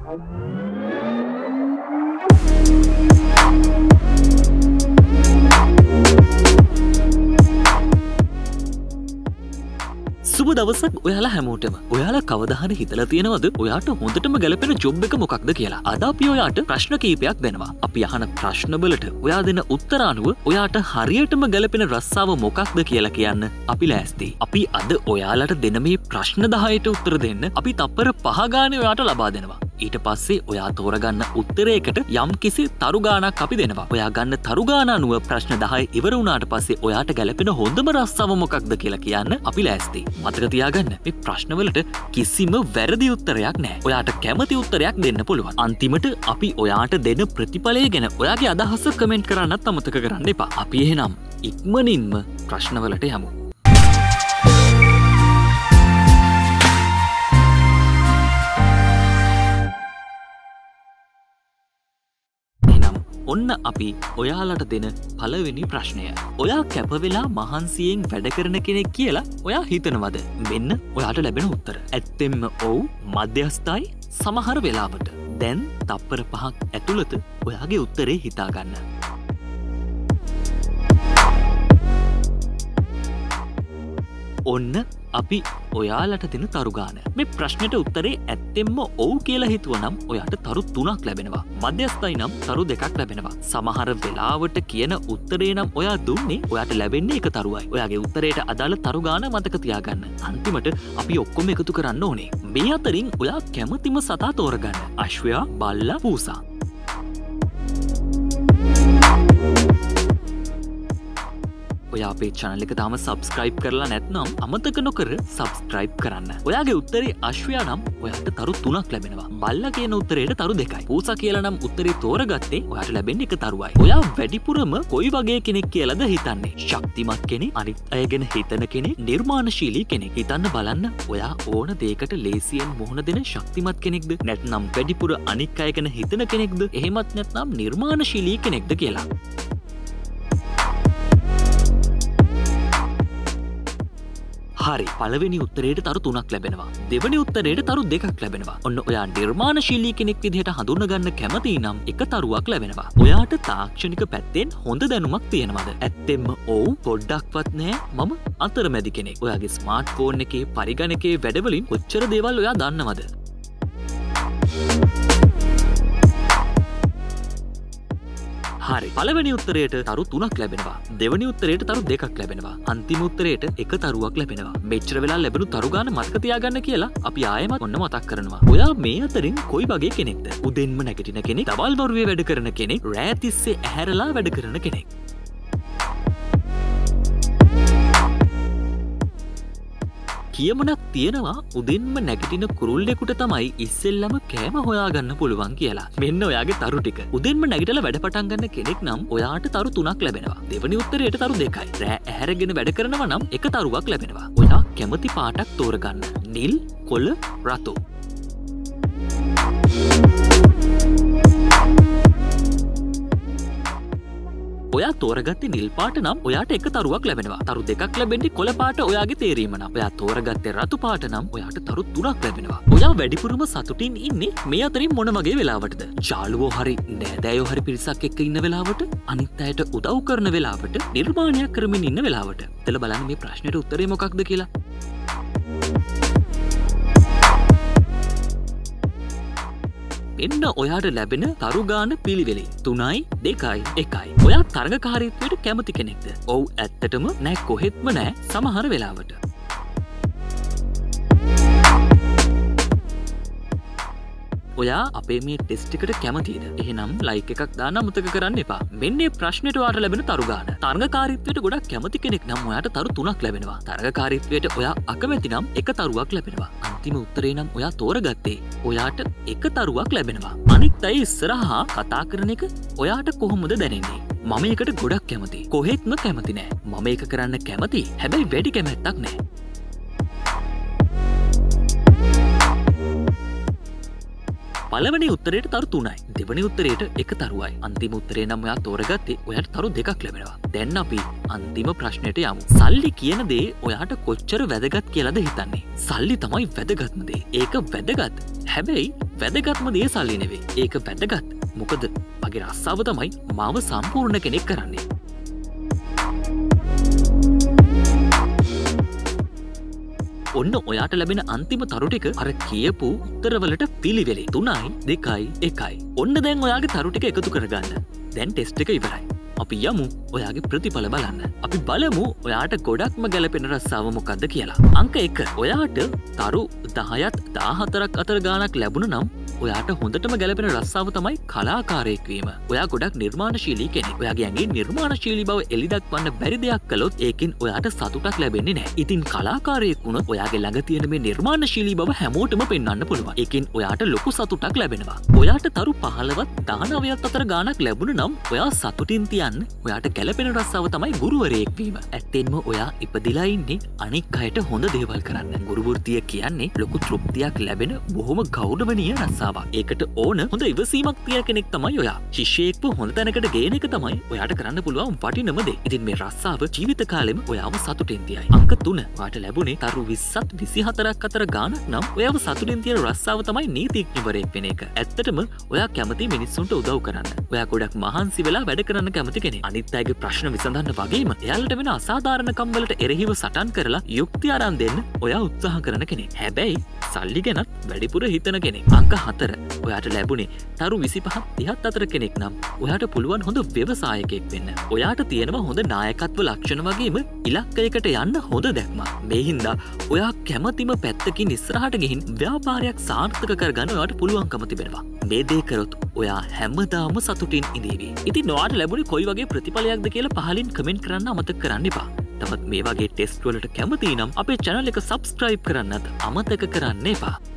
සුබ දවසක් ඔයාලා හැමෝටම. ඔයාලා කවදා හරි හිතලා තියෙනවද ඔයාට හොඳටම ගැලපෙන ජොබ් එක මොකක්ද කියලා? අද අපි ඔයාට ප්‍රශ්න කීපයක් දෙනවා. අපි අහන ප්‍රශ්න වලට ඔයා දෙන උත්තර අනුව ඔයාට හරියටම ගැලපෙන රස්සාව මොකක්ද කියලා කියන්න අපි ලෑස්තියි. අපි අද ඔයාලට දෙන මේ ප්‍රශ්න 10ට උත්තර දෙන්න අපි තප්පර 5 ගානේ ඔයාට ලබා දෙනවා. ඊට පස්සේ ඔයා තෝරගන්න උත්තරයකට යම් කිසි තරු ගාණක් අපි දෙනවා. ඔයා ගන්න තරු ගාණ අනුව ප්‍රශ්න 10 ඉවර වුණාට පස්සේ ඔයාට ගැලපෙන හොඳම රස්සාව මොකක්ද කියලා කියන්න අපි ලෑස්තියි. මතක තියාගන්න මේ ප්‍රශ්න වලට කිසිම වැරදි උත්තරයක් නැහැ. ඔයාට කැමති උත්තරයක් දෙන්න පුළුවන්. අන්තිමට අපි ඔයාට දෙන ප්‍රතිඵලය ගැන ඔයාගේ අදහස කමෙන්ට් කරන්නත් අමතක කරන්න එපා. අපි එහෙනම් ඉක්මනින්ම ප්‍රශ්න වලට යමු. ඔන්න අපි ඔයාලට දෙන පළවෙනි ප්‍රශ්නය. ඔයා කැපවෙලා මහන්සියෙන් වැඩ කරන කෙනෙක් කියලා ඔයා හිතනවද? මෙන්න ඔයාට ලැබෙන උත්තර. ඇත්තෙන්ම ඔව්, මධ්‍යස්ථයි, සමහර වෙලාවට. දැන් තප්පර 5ක් ඇතුළත ඔයාගේ උත්තරේ හිතාගන්න. ඔන්න අපි ඔයාලට දෙන තරු ගාන. මේ ප්‍රශ්නෙට උත්තරේ ඇත්තෙන්ම ඔව් කියලා හිතුවනම් ඔයාට තරු 3ක් ලැබෙනවා. මධ්‍යස්ථයි නම් තරු 2ක් ලැබෙනවා. සමහර වෙලාවට කියන උත්තරේ නම් ඔයා දුන්නේ ඔයාට ලැබෙන්නේ එක තරුවයි. ඔයාගේ උත්තරේට අදාළ තරු ගාන මතක තියාගන්න. අන්තිමට අපි ඔක්කොම එකතු කරන්න ඕනේ. මේ අතරින් ඔයා කැමතිම සතා තෝරගන්න. අශ්වයා, බල්ලා, පූසා. ඔයා අපේ channel එක තාම subscribe කරලා නැත්නම් අමතක නොකර subscribe කරන්න. ඔයාගේ උත්තරේ අශ්වයා නම් ඔයාට තරු 3ක් ලැබෙනවා. බල්ලා කියන උත්තරේට තරු 2යි. පූසා කියලා නම් උත්තරේ තෝරගත්තේ ඔයාට ලැබෙන්නේ එක තරුවයි. ඔයා වැඩිපුරම කොයි වගේ කෙනෙක් කියලාද හිතන්නේ? ශක්තිමත් කෙනෙක්, අනිත් අය ගැන හිතන කෙනෙක්, නිර්මාණශීලී කෙනෙක්. හිතන්න බලන්න ඔයා ඕන දෙයකට ලේසියෙන් මුහුණ දෙන ශක්තිමත් කෙනෙක්ද? නැත්නම් වැඩිපුර අනික් අය ගැන හිතන කෙනෙක්ද? එහෙමත් නැත්නම් නිර්මාණශීලී කෙනෙක්ද කියලා. හරි, පළවෙනි උත්තරේට තරු 3ක් ලැබෙනවා. දෙවෙනි උත්තරේට තරු 2ක් ලැබෙනවා. ඔන්න ඔයා නිර්මාණශීලී කෙනෙක් විදිහට හඳුනගන්න කැමති නම් එක තරුවක් ලැබෙනවා. ඔයාට තාක්ෂණික පැත්තෙන් හොඳ දැනුමක් තියෙනවද? ඇත්තෙන්ම ඔව්, පොඩ්ඩක්වත් නෑ. මම අතරමැදි කෙනෙක්. ඔයාගේ ස්මාර්ට් ෆෝන් එකේ පරිගණකයේ වැඩවලින් කොච්චර දේවල් ඔයා දන්නවද? හරි, පළවෙනි උත්තරයට තරු 3ක් ලැබෙනවා. දෙවෙනි උත්තරයට තරු 2ක් ලැබෙනවා. අන්තිම උත්තරයට එක තරුවක් ලැබෙනවා. මෙච්චර වෙලා ලැබුණු තරු ගාන මතක තියාගන්න කියලා අපි ආයෙමත් ඔන්න මතක් කරනවා. ඔයා මේ අතරින් කොයි වගේ කෙනෙක්ද? උදෙන්ම නැගිටින කෙනෙක්, දවල් වරුවේ වැඩ කරන කෙනෙක්, රෑ තිස්සේ ඇහැරලා වැඩ කරන කෙනෙක්. කියමනක් තියෙනවා උදෙන්ම නැගිටින කුරුල්ලෙකුට තමයි ඉස්සෙල්ලම කෑම හොයාගන්න පුළුවන් කියලා. මෙන්න ඔයාගේ තරු ටික. උදෙන්ම නැගිටලා වැඩ පටන් ගන්න කෙනෙක් නම් ඔයාට තරු 3ක් ලැබෙනවා. දෙවෙනි උත්තරයට තරු 2යි. රෑ ඇහැරගෙන වැඩ කරනවා නම් එක තරුවක් ලැබෙනවා. ඔයා කැමති පාටක් තෝරගන්න. නිල්, කොළ, රතු. ඔයා තෝරගත්තේ නිල් පාට නම් ඔයාට එක තරුවක් ලැබෙනවා. තරු 2ක් ලැබෙන්නේ කොළ පාට ඔයාගේ තේරීම නම්. ඔයා තෝරගත්තේ රතු පාට නම් ඔයාට තරු 3ක් ලැබෙනවා. ඔයා වැඩිපුරම සතුටින් ඉන්නේ මේ අතරින් මොන වගේ වෙලාවටද? යාළුවෝ හරි නෑදෑයෝ හරි පිරිසක් එක්ක ඉන්න වෙලාවට, අනිත් අයට උදව් කරන වෙලාවට, නිර්මාණයක් කරමින් ඉන්න වෙලාවට. එතල බලන්න මේ ප්‍රශ්නෙට උත්තරේ මොකක්ද කියලා. එන්න ඔයාට ලැබෙන තරු ගාන පිළිවෙලින් 3යි 2යි 1යි. ඔයා තරගකාරීත්වයට කැමති කෙනෙක්ද? ඔව්, ඇත්තටම නෑ, කොහෙත්ම නෑ, සමහර වෙලාවට. ඔයා අපේ මේ ටෙස්ට් එකට කැමතිද? එහෙනම් ලයික් එකක් දාන්න අමතක කරන්න එපා. මෙන්න මේ ප්‍රශ්නෙට ඔයාට ලැබෙන තරු ගාන. තරගකාරීත්වයට ගොඩක් කැමති කෙනෙක් නම් ඔයාට තරු 3ක් ලැබෙනවා. තරගකාරීත්වයට ඔයා අකමැති නම් එක තරුවක් ලැබෙනවා. අන්තිම උත්තරේ නම් ඔයා තෝරගත්තේ ඔයාට එක තරුවක් ලැබෙනවා. අනිත් අය ඉස්සරහා කතා කරන එක ඔයාට කොහොමද දැනෙන්නේ? මම ඒකට ගොඩක් කැමතියි. කොහෙත්ම කැමති නෑ. මම ඒක කරන්න කැමතියි. හැබැයි වැඩි කැමැත්තක් නෑ. පළවෙනි උත්තරයට තරු 3යි. දෙවෙනි උත්තරයට 1 තරුවයි. අන්තිම උත්තරේ නම් ඔයා තෝරගත්තේ ඔයාට තරු 2ක් ලැබෙනවා. දැන් අපි අන්තිම ප්‍රශ්නෙට යමු. සල්ලි කියන දේ ඔයාට කොච්චර වැදගත් කියලාද හිතන්නේ? සල්ලි තමයි වැදගත්ම දේ. ඒක වැදගත්. හැබැයි වැදගත්ම දේ සල්ලි නෙවෙයි. ඒක වැදගත්. මොකද මගේ රස්සාව තමයි මාව සම්පූර්ණ කෙනෙක් කරන්නේ. ඔන්න ඔයාට ලැබෙන අන්තිම තරු ටික අර කියපු උත්තරවලට පිළිවෙලේ 3යි 2යි 1යි. ඔන්න දැන් ඔයාගේ තරු ටික එකතු කරගන්න. දැන් ටෙස්ට් එක ඉවරයි. අපි යමු ඔයාගේ ප්‍රතිඵල බලන්න. අපි බලමු ඔයාට ගොඩක්ම ගැලපෙන රස්සාව මොකක්ද කියලා. අංක 1. ඔයාට තරු 10ත් 14ක් අතර ගාණක් ලැබුණ නම් ඔයාට හොඳටම ගැලපෙන රස්සාව තමයි කලාකාරයෙක් වීම. ඔයා ගොඩක් නිර්මාණශීලී කෙනෙක්. ඔයාගේ ඇඟේ නිර්මාණශීලී බව එලි දක්වන්න බැරි දෙයක් කළොත් ඒකෙන් ඔයාට සතුටක් ලැබෙන්නේ නැහැ. ඉතින් කලාකාරයෙක් වුණොත් ඔයාගේ ළඟ තියෙන මේ නිර්මාණශීලී බව හැමෝටම පෙන්වන්න පුළුවන්. ඒකෙන් ඔයාට ලොකු සතුටක් ලැබෙනවා. ඔයාට තරු 15ත් 19ත් අතර ගාණක් ලැබුණ නම් ඔයා සතුටින් තියන්න ඔයාට ගැලපෙන රස්සාව තමයි ගුරුවරයෙක් වීම. ඇත්තෙන්ම ඔයා ඉපදිලා ඉන්නේ අනික් අයට හොඳ දේවල් කරන්න. ගුරු වෘත්තිය කියන්නේ ලොකු තෘප්තියක් ලැබෙන බොහොම ගෞරවනීය රස්සාවක්. ඒකට ඕන හොඳ ඉවසීමක් තියෙන කෙනෙක් තමයි ඔයා. ශිෂ්‍යයෙක්ව හොඳ තැනකට ගේන එක තමයි ඔයාට කරන්න පුළුවන් වටිනම දේ. ඉතින් මේ රස්සාව ජීවිත කාලෙම ඔයාව සතුටින් තියයි. අංක 3. ඔයාට ලැබුණේ තරු 20ත් 24ක් අතර ගාණක් නම් ඔයාව සතුටින් තියන රස්සාව තමයි නීතිඥවරයෙක් වෙන එක. ඇත්තටම ඔයා කැමති මිනිස්සුන්ට උදව් කරන්න. ඔයා ගොඩක් මහන්සි වෙලා වැඩ කරන්න කැමති කෙනෙක්. අනිත් අයගේ ප්‍රශ්න විසඳන්න වගේම එයාලට වෙන අසාධාරණකම් වලට එරෙහිව සටන් කරලා යුක්ති අරන් දෙන්න ඔයා උත්සාහ කරන කෙනෙක්. හැබැයි සල්ලි ගැනත් වැඩිපුර හිතන කෙනෙක්. අංක 4. ඔයාට ලැබුණේ තරු 25 30ත් අතර කෙනෙක් නම් ඔයාට පුළුවන් හොඳ ව්‍යවසායකයෙක් වෙන්න. ඔයාට තියෙනවා හොඳ නායකත්ව ලක්ෂණ වගේම ඉලක්කයකට යන්න හොඳ දැක්මක්. මේ හින්දා ඔයා කැමතිම පැත්තකින් ඉස්සරහට ගිහින් ව්‍යාපාරයක් සාර්ථක කරගන්න ඔයාට පුළුවන්කම තිබෙනවා. මේ දේ කරොත් ඔයා හැමදාම සතුටින් ඉඳීවි. ඉතින් ඔයාට ලැබුණේ කොයි වගේ ප්‍රතිඵලයක්ද කියලා පහලින් කමෙන්ට් කරන්න අමතක කරන්න එපා. තවත් මේ වගේ ටෙස්ට් වලට කැමති නම් අපේ channel එක subscribe කරන්නත් අමතක කරන්න එපා.